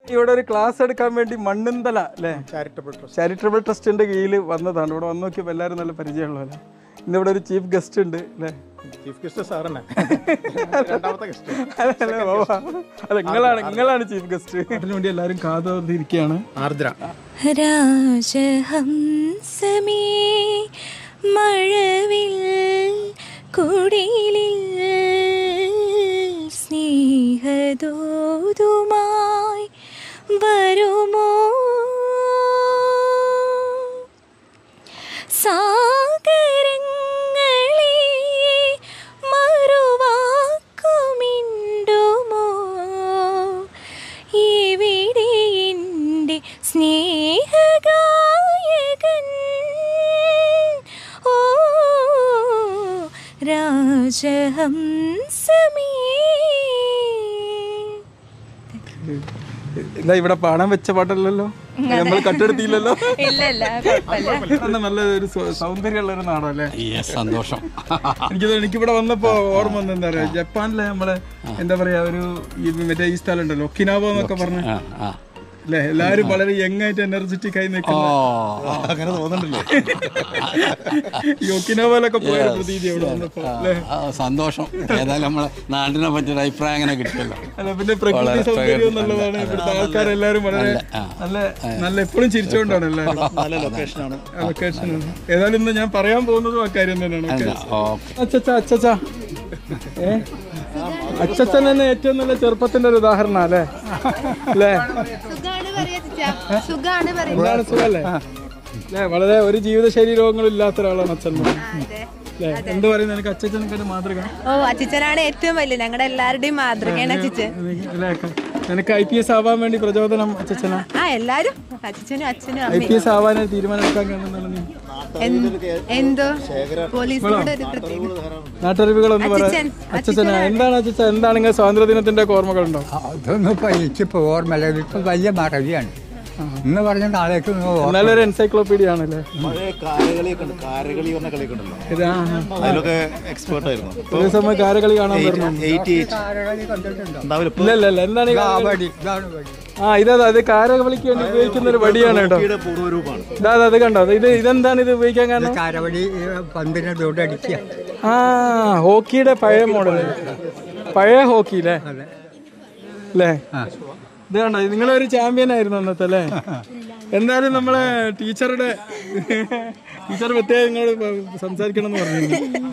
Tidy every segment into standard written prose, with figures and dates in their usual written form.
ഇവിടെ ഒരു ക്ലാസ് എടുക്കാൻ വേണ്ടി മണ്ണുന്തല അല്ലേ ചാരിറ്റബിൾ ട്രസ്റ്റിന്റെ കീഴിൽ വന്നതാണ്. ഇവിടെ വന്ന് നോക്കിയപ്പോൾ എല്ലാവരും നല്ല പരിചയമുള്ളതല്ലേ. ഇന്നിവിടെ ഒരു ചീഫ് ഗസ്റ്റ് ഉണ്ട് അല്ലേ? ചീഫ് ഗസ്റ്റ് സാറന്നെ. അല്ല നിങ്ങളാണ് ചീഫ് ഗസ്റ്റ്. അതിനു വേണ്ടി എല്ലാവരും കാത്തിരിക്കുകയാണ്. ആർദ്ര രാജഹംസമേ മഴവിൽ കുടിലിൽ സ്നേഹദൂതുമായി വരുമോ സാഗരങ്ങളെ മറുവാക്കുമിണ്ടുമോ ഇവിടെ എൻ്റെ സ്നേഹഗായകൻ ഓ രാജഹംസമേ. എന്താ ഇവിടെ പാടാൻ വെച്ച പാട്ടല്ലല്ലോ, നമ്മൾ കട്ടെടുത്തില്ലല്ലോ. നല്ല ഒരു സൗന്ദര്യമുള്ള ഒരു നാടല്ലേ. സന്തോഷം. എനിക്കിവിടെ വന്നപ്പോ ഓർമ്മ വന്നത് എന്താ പറയാ, ജപ്പാനിലെ നമ്മളെ എന്താ പറയാ ഒരു മറ്റേ ഈ സ്ഥലം ഉണ്ടല്ലോ ഒക്കിനാവോ എന്നൊക്കെ പറഞ്ഞ അല്ലെ, എല്ലാരും വളരെ യങ് ആയിട്ട് എനർജറ്റിക് ആയി നിൽക്കുന്നു. അങ്ങനെ തോന്നുന്നുണ്ടല്ലോ. ഈ ഒക്കിനാവോലൊക്കെ പോയ പ്രതീതി അവിടെ വന്നപ്പോ സന്തോഷം. ഏതായാലും നമ്മളെ നാടിനെ പറ്റിയൊരു അഭിപ്രായം അങ്ങനെ കിട്ടിയല്ലോ. അല്ല പിന്നെ പ്രകൃതി സൗന്ദര്യം നല്ലതാണ്. ഇവിടുത്തെ ആൾക്കാരെല്ലാരും വളരെ നല്ല എപ്പോഴും ചിരിച്ചുകൊണ്ടാണ് എല്ലാവരും. നല്ല ലൊക്കേഷനാണ്. ലൊക്കേഷനാണ്. ഏതായാലും ഇന്ന് ഞാൻ പറയാൻ പോകുന്നതും ആ കാര്യം തന്നെയാണ്. അച്ചച്ചാ അച്ഛൻ തന്നെ ഏറ്റവും നല്ല ചെറുപ്പത്തിന്റെ ഒരു ഉദാഹരണം അല്ലേ അല്ലേ? സുഖല്ലേ? വളരെ ഒരു ജീവിതശൈലി രോഗങ്ങളും ഇല്ലാത്ത ഒരാളാണ് അച്ഛൻ. എന്ത് പറയുന്നത് എനിക്ക് അച്ഛനൊക്കെ ഒരു മാതൃക. ഓ അച്ഛനാണ് ഏറ്റവും വലിയ ഞങ്ങളുടെ എല്ലാവരുടെയും മാതൃകയാണ് അച്ഛൻ. നിനക്ക് IPS ആവാൻ വേണ്ടി പ്രചോദനം അച്ഛനാ? എല്ലാരും അച്ഛനും അച്ഛനും IPS ആവാൻ തീരുമാനമെടുക്കാൻ എന്തോ പോലീസിനോട് ഒരു പ്രത്യേക നാട്ടറിവുകളൊന്നും പറയാം. അച്ഛനാ എന്താണ് എന്താണ് നിങ്ങൾ സ്വാതന്ത്ര്യദിനത്തിന്റെ ഓർമ്മകളുണ്ടോ? അതൊന്നും ഇപ്പൊ എനിക്കിപ്പോ ഓർമ്മയില്ല. ഇപ്പൊ വലിയ മറവിയാണ്. ഇന്ന് പറഞ്ഞ നാളേക്ക് നല്ലൊരു എൻസൈക്ലോപീഡിയ ആണല്ലേ. അതിലൊക്കെ എക്സ്പേർട്ട് ആയിരുന്നു. ഒരു സമയം കാരകളി കാണാൻ വരുന്നു. ഇല്ലല്ല എന്താണ് ഇതാ അത് കാരകളിക്ക് വേണ്ടി ഉപയോഗിക്കുന്ന ഒരു വടിയാണ് കേട്ടോ. അത് കണ്ടോ, ഇതെന്താണ് ഇത് ഉപയോഗിക്കാൻ കാരണം? കാരവടി പന്തിനോട് അടിക്കുക. ഹോക്കിയുടെ പഴയ മോഡല്, പഴയ ഹോക്കി അല്ലേ അല്ലേ? ഇത് കണ്ടോ, നിങ്ങളൊരു ചാമ്പ്യൻ ആയിരുന്നു അന്നത്തെ അല്ലേ? എന്തായാലും നമ്മളെ ടീച്ചർ പ്രത്യേകം നിങ്ങളോട് സംസാരിക്കണം എന്ന് പറഞ്ഞു.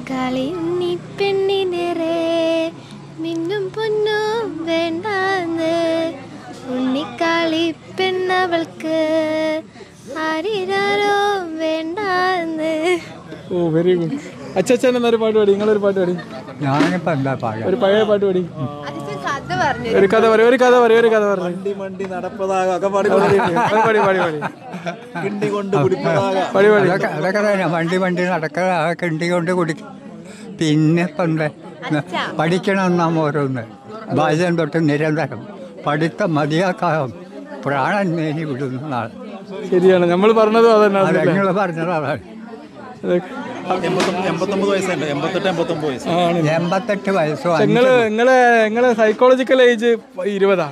മിന്നും പൊന്നും വേണ്ടാന്ന് ഉണ്ണിക്കാളി പെണ്ണവൾക്ക് ആരിരാരോ വേണ്ടാന്ന്. ഓ വെരി ഗുഡ്. അച്ഛൻ എന്നൊരു പാട്ട് പാടി, നിങ്ങളൊരു പാട്ട് പാടി. ഞാനിപ്പോ എന്താ പാടുക? ഒരു പഴയ പാട്ട് പാടി. ഒരു കഥ പറയും. വണ്ടി നടപ്പതാക അതൊക്കെ വണ്ടി നടക്കാതെ കിണ്ടി കൊണ്ട് കുടിക്കും. പിന്നെ ഇപ്പം എന്താ പഠിക്കണം നാം ഓരോന്ന് ബാല്യം തൊട്ട് നിരന്തരം പഠിത്തം മതിയാക്കാവും പ്രാണൻ മേനി വിടുന്ന നാൾ. ശരിയാണ്, നമ്മൾ പറഞ്ഞതും അതന്നെ. നിങ്ങൾ പറഞ്ഞത് അതാണ്. 89 വയസ്സുണ്ട്. 88 വയസ്സോ. നിങ്ങളെ സൈക്കോളജിക്കൽ ഏജ് 20.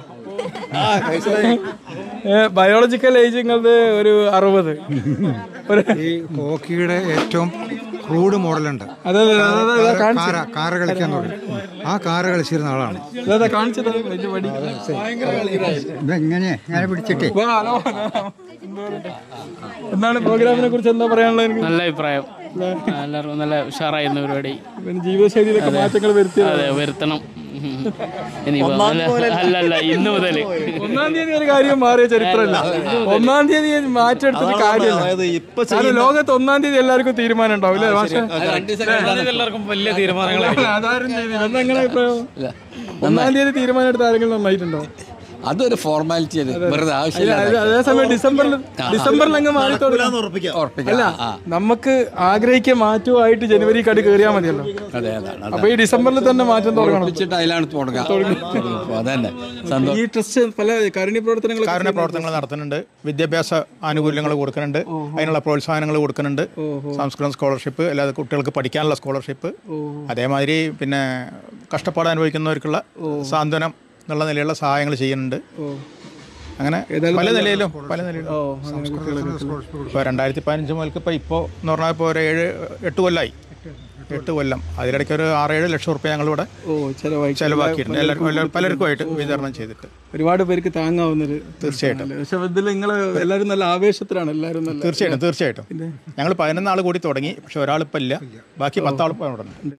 ബയോളജിക്കൽ ഏജ് നിങ്ങളത് ഒരു 60. ഈ ഹോക്കിയുടെ ഏറ്റവും ക്രൂഡ് മോഡലുണ്ട്. കാറ് കളിക്കാൻ തുടങ്ങി. ആ കാറ് കളിച്ചിരുന്ന ആളാണ്. ഇതെങ്ങനെ ഞാൻ പിടിച്ചിട്ടേ. എന്താണ് പ്രോഗ്രാമിനെ കുറിച്ച് എന്താ പറയാനുള്ളത്? നല്ല അഭിപ്രായം. എല്ലാവർക്കും നല്ല ഉഷാറായിരുന്നു പരിപാടി. ജീവിതശൈലിയിലൊക്കെ മാറ്റങ്ങൾ വരുത്തണം. അല്ലല്ല, ഇന്ന് മുതൽ 1-ാം തീയതി ഒരു കാര്യം മാറിയ ചരിത്രമല്ല. 1-ാം തീയതി മാറ്റെടുത്തിട്ട് കാര്യമില്ല. ലോകത്ത് 1-ാം തീയതി എല്ലാവർക്കും തീരുമാനം ഉണ്ടാവും അല്ലേ? എല്ലാവർക്കും വലിയ തീരുമാനങ്ങളാണ്. അതാരും ചെയ്തില്ല. എന്താ നിങ്ങളുടെ അഭിപ്രായം? 1-ാം തീയതി തീരുമാനം എടുത്ത ആരെങ്കിലും നന്നായിട്ടുണ്ടോ? അതൊരു ഫോർമാലിറ്റി വെറുതെ ആവശ്യമില്ല. അതേസമയം ഡിസംബറിൽ അങ്ങ് അല്ല, നമുക്ക് ആഗ്രഹിക്കുക മാറ്റമായിട്ട് ജനുവരി കടി കയറിയാൽ മതിയല്ലോ. അപ്പൊ ഈ ഡിസംബറിൽ തന്നെ മാറ്റം തുടങ്ങണം. അതിലാണ് അതന്നെ. ഈ ട്രസ്റ്റ് പല കാരുണ്യ പ്രവർത്തനങ്ങൾ നടത്തുന്നുണ്ട്. വിദ്യാഭ്യാസ ആനുകൂല്യങ്ങൾ കൊടുക്കുന്നുണ്ട്, അതിനുള്ള പ്രോത്സാഹനങ്ങൾ കൊടുക്കുന്നുണ്ട്. സംസ്കൃതം സ്കോളർഷിപ്പ്, അല്ലാതെ കുട്ടികൾക്ക് പഠിക്കാനുള്ള സ്കോളർഷിപ്പ്, അതേമാതിരി പിന്നെ കഷ്ടപ്പാട് അനുഭവിക്കുന്നവർക്കുള്ള സാന്ത്വനം എന്നുള്ള നിലയിലുള്ള സഹായങ്ങൾ ചെയ്യുന്നുണ്ട്. അങ്ങനെ പല നിലയിലും ഇപ്പോൾ 2015 മുതൽക്ക് ഇപ്പോൾ എന്ന് പറഞ്ഞാൽ ഇപ്പോൾ ഒരു 8 കൊല്ലമായി 8 കൊല്ലം. അതിലിടയ്ക്ക് ഒരു 6-7 ലക്ഷം റുപ്യ ഞങ്ങളിവിടെ ചെലവാക്കിയിട്ടുണ്ട്. എല്ലാവർക്കും പലർക്കുമായിട്ട് വിതരണം ചെയ്തിട്ട് ഒരുപാട് പേർക്ക് താങ്ങാവുന്നത്. തീർച്ചയായിട്ടും. പക്ഷെ ഇതിൽ നിങ്ങൾ എല്ലാവരും നല്ല ആവേശത്തിലാണ്. എല്ലാവരും നല്ല തീർച്ചയായിട്ടും. ഞങ്ങൾ 11 ആൾ കൂടി തുടങ്ങി. പക്ഷെ ഒരാളിപ്പോൾ ഇല്ല, ബാക്കി 10 ആളിപ്പോൾ അവിടെ ഉണ്ട്.